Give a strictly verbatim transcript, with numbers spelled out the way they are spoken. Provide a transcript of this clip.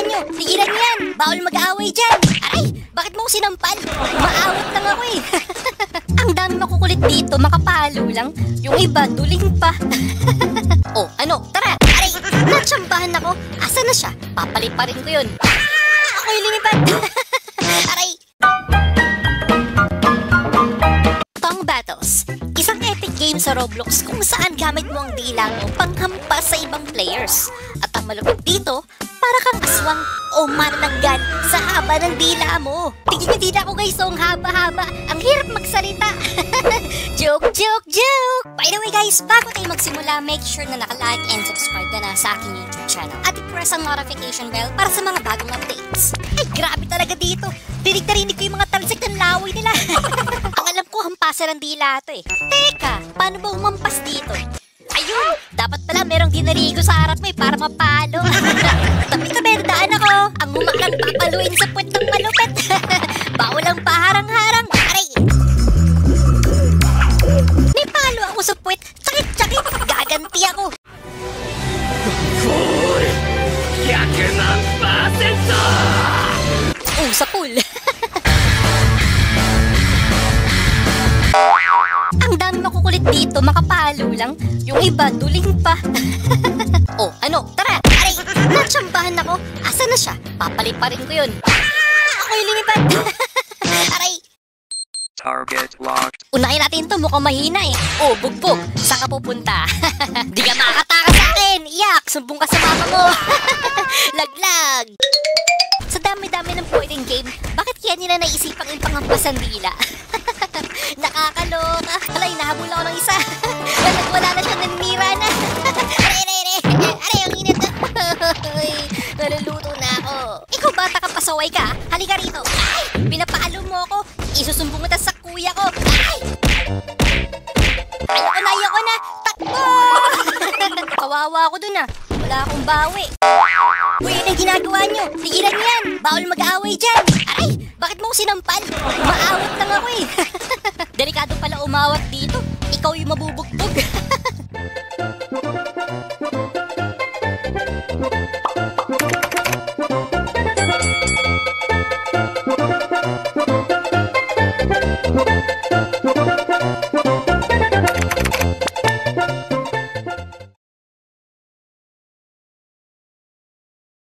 nyo? Tigilan nyo yan! Bawal mag-aaway dyan! Aray! Bakit mo ko sinampal? Maawat lang ako eh! Ang dami makukulit dito, makapalo lang. Yung iba, duling pa. Oh, ano? Tara! Aray! Natsambahan ako. Asa na siya? Papaliparin ko yun. Ah! Ako yung lumipad! Aray! Tongue Battles. Isang epic game sa Roblox kung saan gamit mo ang dila mo panghampas sa ibang players. At ang malupit dito, para kang aswang o manananggal sa haba ng dila mo. Tignan yung dila ko guys, so ang haba-haba. Ang hirap magsalita. Joke, joke, joke! By the way guys, bago tayo magsimula, make sure na naka-like and subscribe ka na sa aking YouTube channel. At i-press ang notification bell para sa mga bagong updates. Ay, grabe talaga dito. Dinig na rinig ko yung mga talsik ng laway nila. Ang alam ko, hampasan ng dila to eh. Teka, paano ba umampas dito? Ayun! Dapat pala merong dinarigo sa harap mo eh para mapalo. Tabi-tabi, daan ako. Ang umaklan papaluin sa puwet ng malupit. Bawal ang paharang-harang. Aray! May palo ako sa puwet. Sakit-sakit. Gaganti ako. Oh, sa pool. Ang dami makukulit dito, makapalo lang. Yung iba, duling pa. Oh, ano? Tara! Aray! Natsambahan ako. Asa na siya? Papaliparin ko yun. Ah! Ako yung lumipad. Aray! Target locked. Unahin natin to, mukhang mahina eh. Oh, bugbog. Saan ka pupunta? Di ka makakatakas sa akin. Iyak! Sumbong ka sa mama mo. Laglag! Sa dami-dami ng pwedeng game, bakit kaya nila naisipang impanghampas ang dila? Nakakaloka. Alay, nahabol ako ng isa. Wala na siya, nanira na. Aray, aray, aray. Aray, ang init. Naluluto na ako. Ikaw bata ka, pasaway ka. Halika rito. Ay, pinapaalo mo ako. Isusumbong kita sa kuya ko. Ay! Ayoko na, ayoko na. Takbo! Kawawa ako dun ah. Wala akong bawi. Uy, ano yung ginagawa nyo? Tigilan nyo yan. Bawal mag-aaway dyan. Aray! Bakit mo ko sinampal? Maawat lang ako eh. Delikado pala umawat dito. Ikaw yung mabubugbog.